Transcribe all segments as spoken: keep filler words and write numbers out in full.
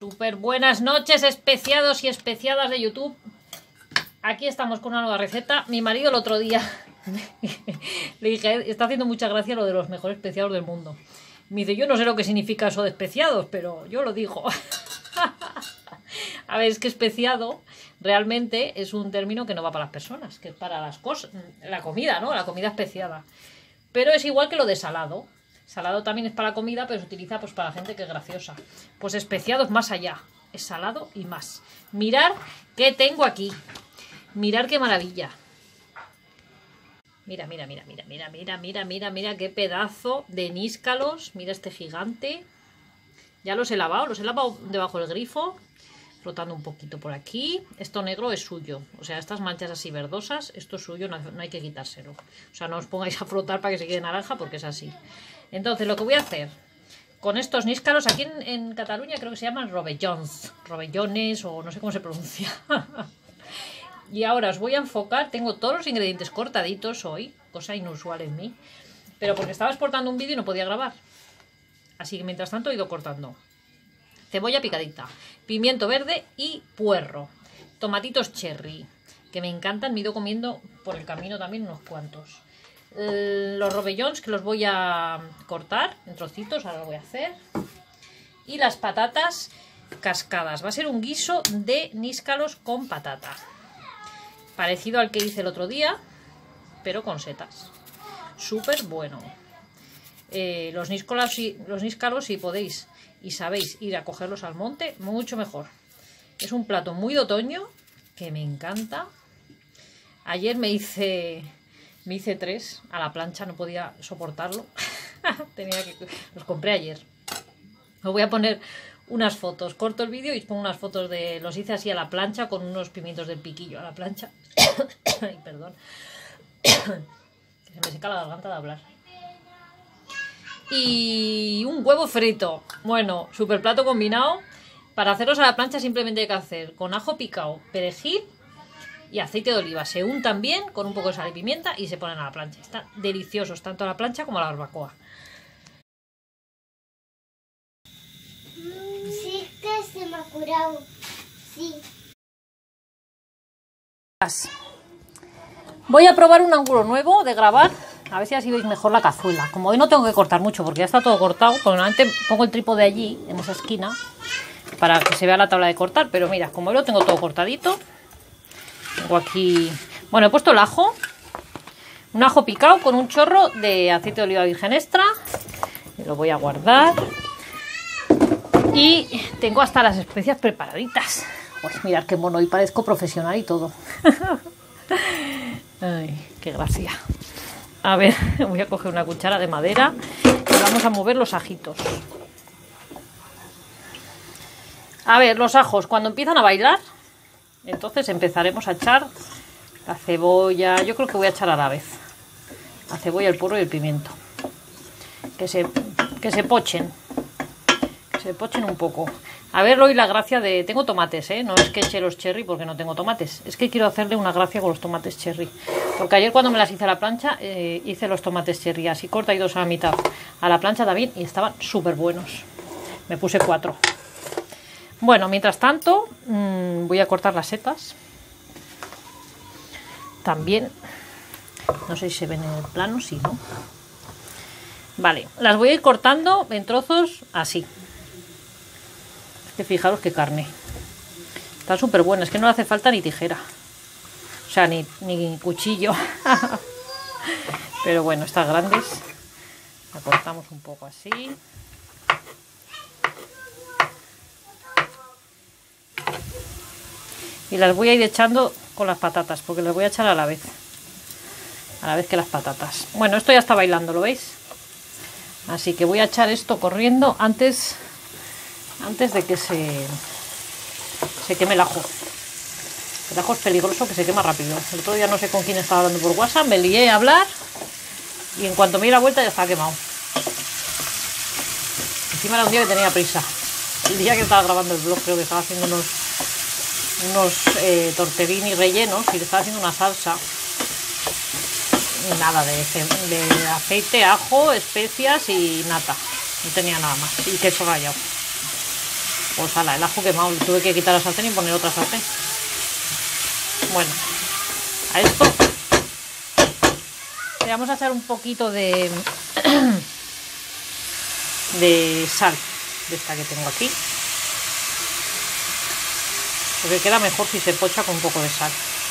Súper buenas noches, especiados y especiadas de YouTube. Aquí estamos con una nueva receta. Mi marido el otro día le dije, está haciendo mucha gracia lo de los mejores especiados del mundo. Me dice, yo no sé lo que significa eso de especiados, pero yo lo digo. A ver, es que especiado realmente es un término que no va para las personas, que es para las cosas, la comida, ¿no? La comida especiada. Pero es igual que lo de salado. Salado también es para la comida, pero se utiliza pues para la gente que es graciosa. Pues especiado es más allá. Es salado y más. Mirar qué tengo aquí. Mirar qué maravilla. Mira, mira, mira, mira, mira, mira, mira, mira, mira qué pedazo de níscalos. Mira este gigante. Ya los he lavado, los he lavado debajo del grifo. Frotando un poquito por aquí. Esto negro es suyo. O sea, estas manchas así verdosas, esto es suyo, no, no hay que quitárselo. O sea, no os pongáis a frotar para que se quede naranja porque es así. Entonces, lo que voy a hacer con estos níscalos, aquí en, en Cataluña creo que se llaman rovellons, rovellones o no sé cómo se pronuncia. Y ahora os voy a enfocar, tengo todos los ingredientes cortaditos hoy, cosa inusual en mí, pero porque estaba exportando un vídeo y no podía grabar. Así que mientras tanto he ido cortando. Cebolla picadita, pimiento verde y puerro, tomatitos cherry, que me encantan, me he ido comiendo por el camino también unos cuantos. Los rovellons que los voy a cortar en trocitos, ahora lo voy a hacer. Y las patatas cascadas. Va a ser un guiso de níscalos con patata. Parecido al que hice el otro día, pero con setas. Súper bueno. Eh, los, níscalos, los níscalos, si podéis y sabéis ir a cogerlos al monte, mucho mejor. Es un plato muy de otoño que me encanta. Ayer me hice... Me hice tres a la plancha, no podía soportarlo. Tenía que... Los compré ayer. Os voy a poner unas fotos. Corto el vídeo y os pongo unas fotos de... Los hice así a la plancha con unos pimientos del piquillo a la plancha. Ay, perdón. Que se me seca la garganta de hablar. Y un huevo frito. Bueno, super plato combinado. Para hacerlos a la plancha simplemente hay que hacer con ajo picado, perejil y aceite de oliva. Se untan bien con un poco de sal y pimienta y se ponen a la plancha. Están deliciosos, tanto a la plancha como a la barbacoa. Sí, que se me ha curado. Sí. Voy a probar un ángulo nuevo de grabar. A ver si así veis mejor la cazuela. Como hoy no tengo que cortar mucho porque ya está todo cortado. Porque normalmente pongo el trípode allí, en esa esquina, para que se vea la tabla de cortar. Pero mira, como hoy lo tengo todo cortadito. Tengo aquí... Bueno, he puesto el ajo. Un ajo picado con un chorro de aceite de oliva virgen extra. Lo voy a guardar. Y tengo hasta las especias preparaditas. Pues mirad qué mono, y parezco profesional y todo. Ay, qué gracia. A ver, voy a coger una cuchara de madera y vamos a mover los ajitos. A ver, los ajos, cuando empiezan a bailar, entonces empezaremos a echar la cebolla. Yo creo que voy a echar a la vez la cebolla, el puerro y el pimiento. Que se, que se pochen. Que se pochen un poco. A ver, hoy la gracia de... Tengo tomates, ¿eh? No es que eche los cherry porque no tengo tomates. Es que quiero hacerle una gracia con los tomates cherry. Porque ayer cuando me las hice a la plancha, eh, hice los tomates cherry así cortados a la mitad. A la plancha también y estaban súper buenos. Me puse cuatro. Bueno, mientras tanto, mmm, voy a cortar las setas. También. No sé si se ven en el plano, sí, ¿no? Vale, las voy a ir cortando en trozos así. Que fijaros qué carne. Está súper buena, es que no hace falta ni tijera. O sea, ni, ni cuchillo. Pero bueno, estas grandes la cortamos un poco así. Y las voy a ir echando con las patatas, porque las voy a echar a la vez. A la vez que las patatas. Bueno, esto ya está bailando, ¿lo veis? Así que voy a echar esto corriendo antes... Antes de que se, se queme el ajo. El ajo es peligroso, que se quema rápido. El otro día no sé con quién estaba hablando por WhatsApp, me lié a hablar y en cuanto me di la vuelta ya estaba quemado. Encima era un día que tenía prisa. El día que estaba grabando el vlog, creo que estaba haciendo unos, unos eh, tortellini rellenos y le estaba haciendo una salsa. Y nada, de, de aceite, ajo, especias y nata. No tenía nada más. Y queso rallado. Pues ala, el ajo quemado, le tuve que quitar la sartén y poner otra sartén. Bueno, a esto le vamos a echar un poquito de, de sal, de esta que tengo aquí. Porque queda mejor si se pocha con un poco de sal.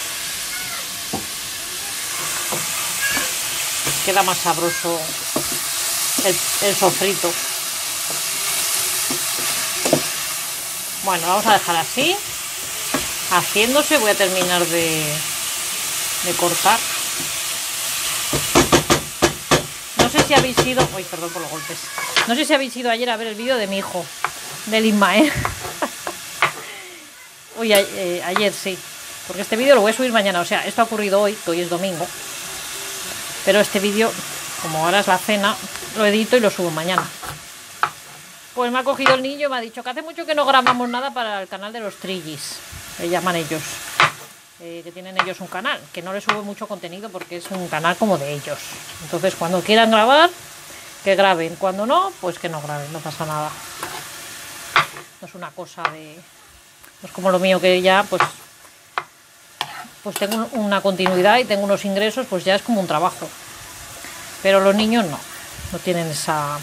Queda más sabroso el, el sofrito. Bueno, vamos a dejar así, haciéndose. Voy a terminar de, de cortar. No sé si habéis ido... Uy, perdón por los golpes. No sé si habéis ido ayer a ver el vídeo de mi hijo, del Ismael. Uy, a, eh, ayer sí. Porque este vídeo lo voy a subir mañana. O sea, esto ha ocurrido hoy, que hoy es domingo. Pero este vídeo, como ahora es la cena, lo edito y lo subo mañana. Pues me ha cogido el niño y me ha dicho que hace mucho que no grabamos nada para el canal de los Trillis, le llaman ellos. Eh, que tienen ellos un canal, que no les subo mucho contenido porque es un canal como de ellos. Entonces cuando quieran grabar, que graben. Cuando no, pues que no graben, no pasa nada. No es una cosa de... No es como lo mío, que ya pues... Pues tengo una continuidad y tengo unos ingresos, pues ya es como un trabajo. Pero los niños no, no tienen esa...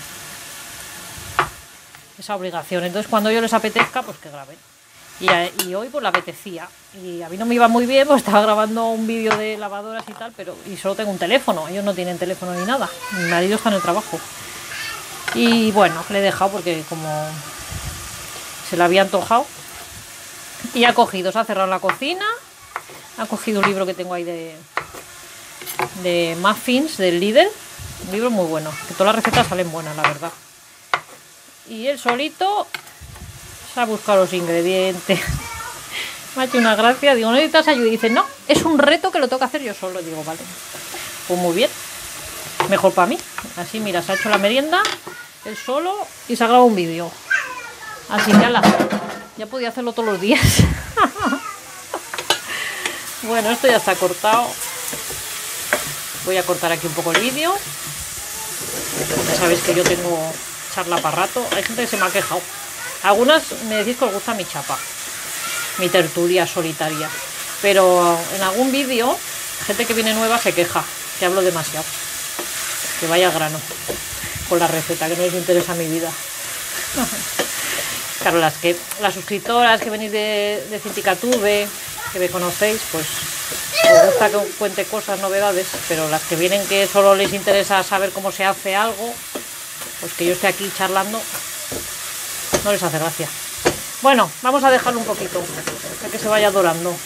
esa obligación. Entonces cuando yo les apetezca, pues que graben. Y, y hoy pues le apetecía. Y a mí no me iba muy bien, pues estaba grabando un vídeo de lavadoras y tal, pero y solo tengo un teléfono. Ellos no tienen teléfono ni nada. Mi marido está en el trabajo. Y bueno, le he dejado porque como se le había antojado. Y ha cogido, se ha cerrado la cocina. Ha cogido un libro que tengo ahí de, de muffins del Lidl. Un libro muy bueno, que todas las recetas salen buenas, la verdad. Y él solito se ha buscado los ingredientes. Me ha hecho una gracia. Digo, ¿no necesitas ayuda? Y dice, no, es un reto que lo tengo que hacer yo solo. Digo, vale, pues muy bien. Mejor para mí. Así, mira, se ha hecho la merienda él solo y se ha grabado un vídeo. Así que ala, ya podía hacerlo todos los días. Bueno, esto ya está cortado. Voy a cortar aquí un poco el vídeo. Ya sabéis que yo tengo charla para rato. Hay gente que se me ha quejado. Algunas me decís que os gusta mi chapa, mi tertulia solitaria. Pero en algún vídeo, gente que viene nueva se queja, que hablo demasiado. Que vaya al grano con la receta, que no les interesa mi vida. Claro, las que las suscriptoras que venís de, de Cinticatube, que me conocéis, pues os gusta que os cuente cosas, novedades, pero las que vienen que solo les interesa saber cómo se hace algo, pues que yo esté aquí charlando, no les hace gracia. Bueno, vamos a dejarlo un poquito, para que se vaya dorando.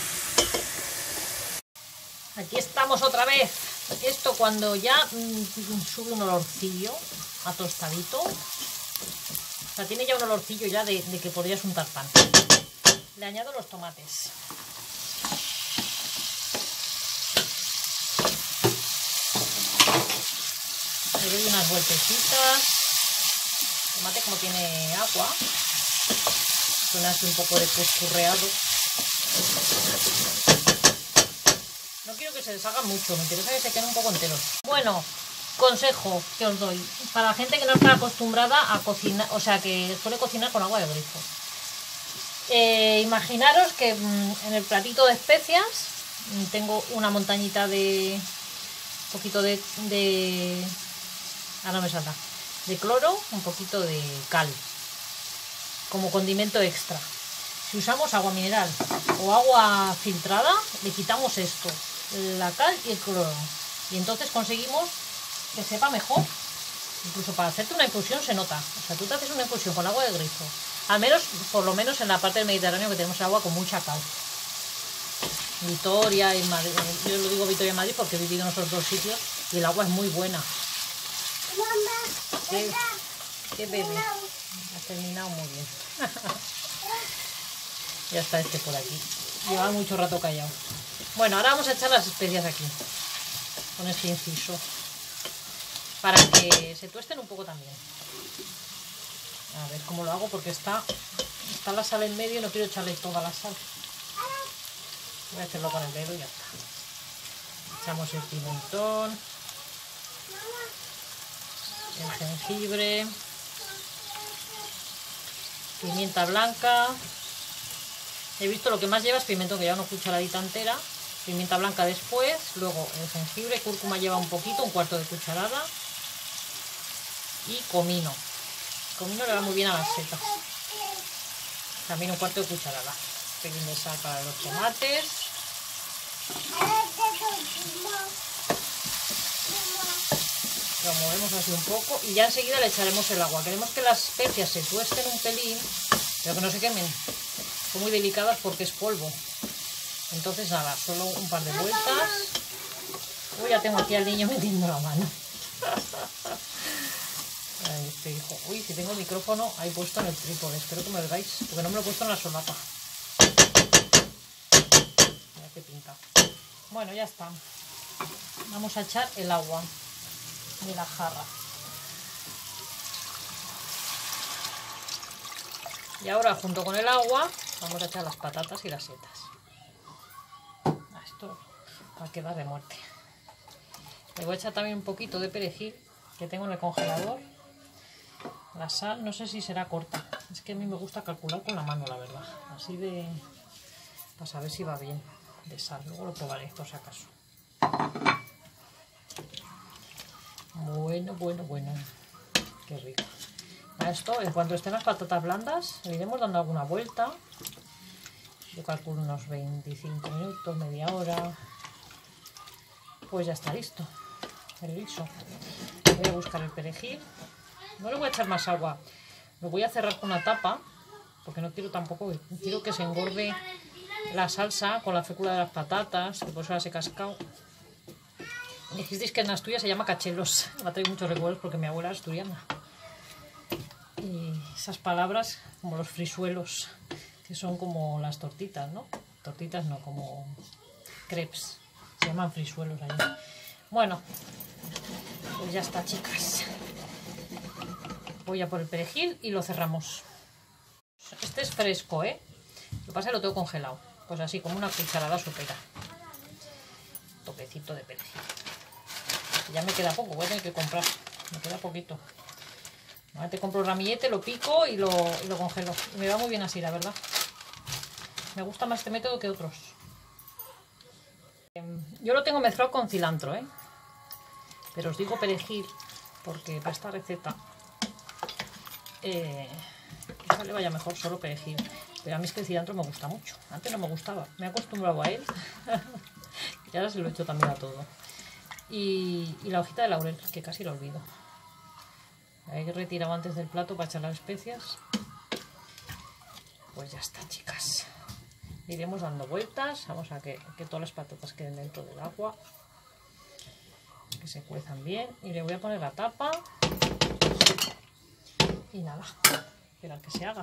Aquí estamos otra vez. Esto cuando ya mmm, sube un olorcillo a tostadito. O sea, tiene ya un olorcillo ya de, de que podrías untar pan. Le añado los tomates. Le doy unas vueltecitas. El tomate, como tiene agua, suena así un poco de escurreado. No quiero que se deshagan mucho, me interesa que se queden un poco enteros. Bueno, consejo que os doy para la gente que no está acostumbrada a cocinar, o sea, que suele cocinar con agua de grifo. Eh, imaginaros que mmm, en el platito de especias mmm, tengo una montañita de un poquito de, de ah, no me salta, de cloro, un poquito de cal como condimento extra. Si usamos agua mineral o agua filtrada, le quitamos esto, la cal y el cloro, y entonces conseguimos que sepa mejor. Incluso para hacerte una infusión se nota. O sea, tú te haces una infusión con agua de grifo, al menos, por lo menos en la parte del Mediterráneo, que tenemos el agua con mucha cal. Vitoria y Madrid, yo lo digo Vitoria y Madrid porque he vivido en esos dos sitios y el agua es muy buena. ¿Qué, qué bebé? Ha terminado muy bien. Ya está este por aquí. Lleva mucho rato callado. Bueno, ahora vamos a echar las especias aquí, con este inciso, para que se tuesten un poco también. A ver cómo lo hago, porque está, está la sal en medio y no quiero echarle toda la sal. Voy a hacerlo con el dedo y ya está. Echamos el pimentón, el jengibre, pimienta blanca. He visto lo que más lleva es pimiento, que lleva una cucharadita entera. Pimienta blanca después, luego el jengibre, cúrcuma lleva un poquito, un cuarto de cucharada. Y comino. Comino le va muy bien a las setas. También un cuarto de cucharada. Pelín de sal para los tomates. Lo movemos así un poco y ya enseguida le echaremos el agua. Queremos que las especias se tuesten un pelín, pero que no se quemen. Son muy delicadas porque es polvo. Entonces nada, solo un par de vueltas. Uy, ya tengo aquí al niño metiendo la mano. Ay, este hijo. Uy, si tengo el micrófono ahí puesto en el trípode. Espero que me veáis, porque no me lo he puesto en la solapa. Mira qué pinta. Bueno, ya está. Vamos a echar el agua de la jarra. Y ahora, junto con el agua, vamos a echar las patatas y las setas. Esto va a quedar de muerte. Le voy a echar también un poquito de perejil que tengo en el congelador. La sal, no sé si será corta. Es que a mí me gusta calcular con la mano, la verdad. Así de... para saber si va bien de sal. Luego lo probaré, por si acaso. Bueno, bueno, bueno. Qué rico. A esto, en cuanto estén las patatas blandas, le iremos dando alguna vuelta. Yo calculo unos veinticinco minutos, media hora. Pues ya está listo el guiso. Voy a buscar el perejil. No le voy a echar más agua. Lo voy a cerrar con una tapa, porque no quiero tampoco, quiero que se engorde la salsa con la fécula de las patatas, que por eso las he cascado. Me dijisteis que en Asturias se llama cachelos. Me trae muchos recuerdos porque mi abuela es asturiana. Y esas palabras, como los frisuelos, que son como las tortitas, ¿no? Tortitas no, como crepes. Se llaman frisuelos allí. Bueno, pues ya está, chicas. Voy a por el perejil y lo cerramos. Este es fresco, ¿eh? Lo que pasa es que lo tengo congelado. Pues así, como una cucharada sopera. Toquecito de perejil. Ya me queda poco, voy a tener que comprar. Me queda poquito. Ahora te compro el ramillete, lo pico y lo, y lo congelo. Y me va muy bien así, la verdad. Me gusta más este método que otros. Yo lo tengo mezclado con cilantro, ¿eh? Pero os digo perejil porque para esta receta eh, quizá le vaya mejor solo perejil. Pero a mí es que el cilantro me gusta mucho. Antes no me gustaba. Me he acostumbrado a él. Y ahora se lo he hecho también a todo. Y, y la hojita de laurel, que casi lo olvido. La he retirado antes del plato para echar las especias. Pues ya está, chicas. Iremos dando vueltas. Vamos a que, que todas las patatas queden dentro del agua. Que se cuezan bien. Y le voy a poner la tapa. Y nada. Esperar que se haga.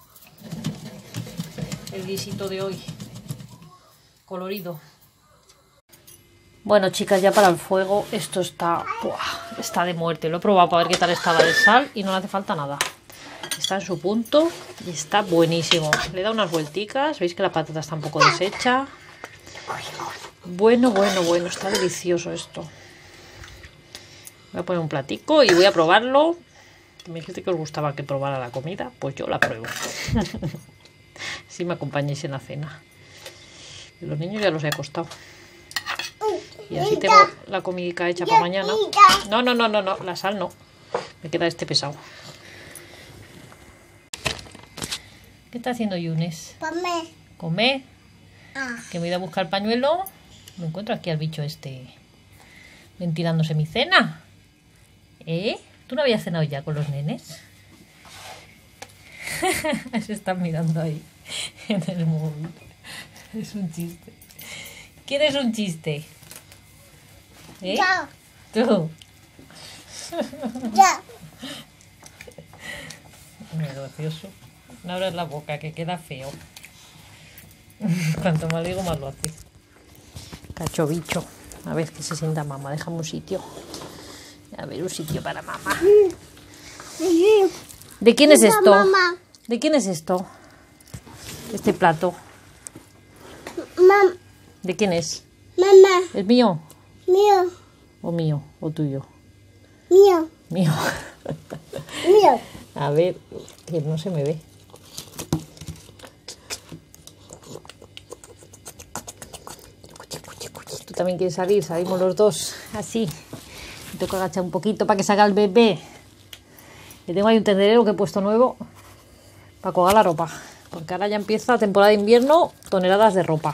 El guisito de hoy. Colorido. Bueno, chicas, ya para el fuego. Esto está... ¡buah! Está de muerte. Lo he probado para ver qué tal estaba de sal. Y no le hace falta nada. Está en su punto y está buenísimo. Le he dado unas vuelticas. Veis que la patata está un poco deshecha. Bueno, bueno, bueno. Está delicioso esto. Voy a poner un platico y voy a probarlo. Me dijiste que os gustaba que probara la comida. Pues yo la pruebo. Si me acompañáis en la cena. Y los niños ya los he acostado. Y así tengo la comidica hecha para mañana. No, no, no, no, no. La sal no. Me queda este pesado. ¿Qué está haciendo Yunes? Comer. ¿Comer? Ah. Que me voy a buscar el pañuelo. Me encuentro aquí al bicho este ventilándose mi cena. ¿Eh? ¿Tú no habías cenado ya con los nenes? Se están mirando ahí en el móvil. Es un chiste. ¿Quién es un chiste? ¿Eh? Ya. Tú. Ya. Muy gracioso. No abras la boca, que queda feo. Cuanto más digo, más lo hace. Cacho bicho. A ver que se sienta mamá. Déjame un sitio. A ver, un sitio para mamá. ¿De quién es esto? Mamá. ¿De quién es esto? Este plato. Mam. ¿De quién es? Mamá. ¿Es mío? Mío. ¿O mío? ¿O tuyo? Mío. Mío. Mío. A ver, que no se me ve. también quiere salir. Salimos los dos así. Me tengo que agachar un poquito para que salga el bebé. Y tengo ahí un tendedero que he puesto nuevo para colgar la ropa. Porque ahora ya empieza la temporada de invierno, toneladas de ropa.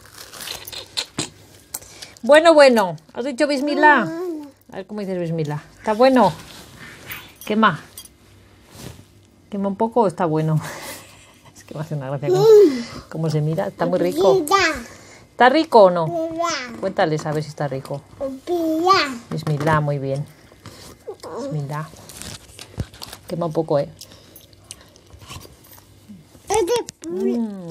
Bueno, bueno. ¿Has dicho bismillah? A ver cómo dices bismillah. ¿Está bueno? ¿Quema? ¿Quema un poco o está bueno? Es que me hace una gracia cómo, cómo se mira. Está muy rico. ¿Está rico o no? Cuéntales a ver si está rico. Bismillah, muy bien. Bismillah. Quema un poco, ¿eh? Mm.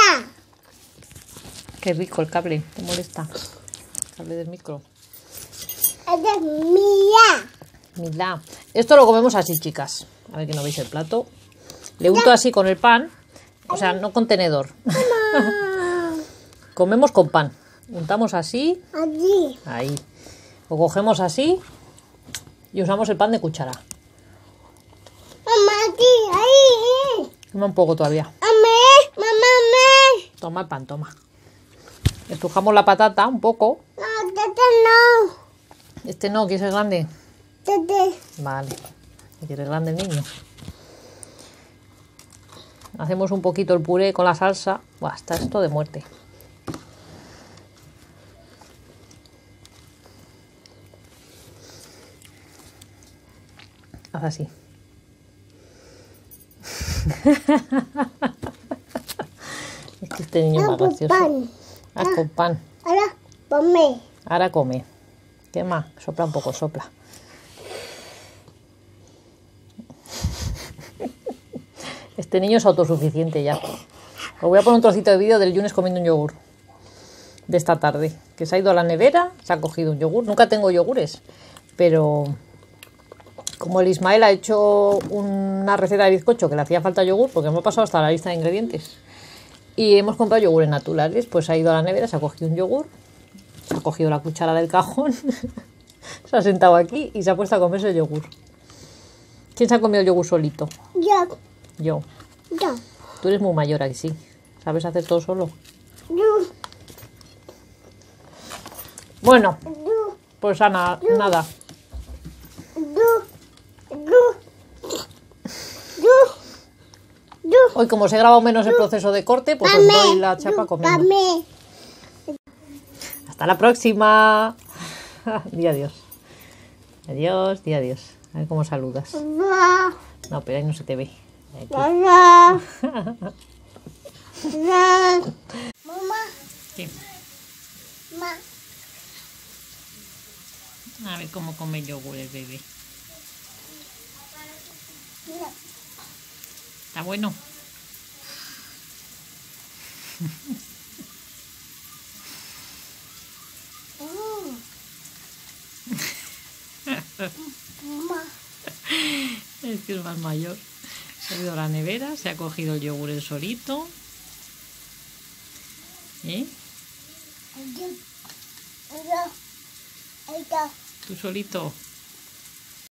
Qué rico el cable. ¿Te molesta? El cable del micro. Bismillah. Esto lo comemos así, chicas. A ver que no veis el plato. Le unto así con el pan. O sea, no con tenedor. Comemos con pan. Untamos así. Ahí. Lo cogemos así. Y usamos el pan de cuchara. Mamá, aquí, ahí. Toma un poco todavía. Mamá, mamá. Toma el pan, toma. Estrujamos la patata un poco. No, tete no. Este no, ¿quieres el grande? Tete. Vale. ¿Quieres el grande el niño? Hacemos un poquito el puré con la salsa. Buah, está esto de muerte. Haz así. Es que este niño es más gracioso. Haz con pan. Ahora come. Ahora come. ¿Qué más? Sopla un poco, sopla. Este niño es autosuficiente ya. Os voy a poner un trocito de vídeo del Yunes comiendo un yogur. De esta tarde. Que se ha ido a la nevera, se ha cogido un yogur. Nunca tengo yogures. Pero como el Ismael ha hecho una receta de bizcocho que le hacía falta yogur, porque me ha pasado hasta la lista de ingredientes. Y hemos comprado yogures naturales. Pues ha ido a la nevera, se ha cogido un yogur. Se ha cogido la cuchara del cajón. Se ha sentado aquí y se ha puesto a comerse el yogur. ¿Quién se ha comido el yogur solito? Yo. Yo. Yo. Tú eres muy mayor aquí, sí. ¿Sabes hacer todo solo? Yo. Bueno, Yo. pues Ana, nada. Yo. Yo. Yo. Yo. Hoy como se ha grabado menos el proceso de corte, pues os doy la chapa comiendo. Mame. Hasta la próxima. Di adiós. Adiós, di adiós. A ver cómo saludas. Va. No, pero ahí no se te ve. Aquí. Va. Va. Mamá. ¿Qué? Ma. A ver cómo come yogur el bebé. Mira. ¿Está bueno? Mamá. Es que es más mayor. Se ha ido a la nevera, se ha cogido el yogur el solito. ¿Eh? Yo. Yo. Yo. Tú solito.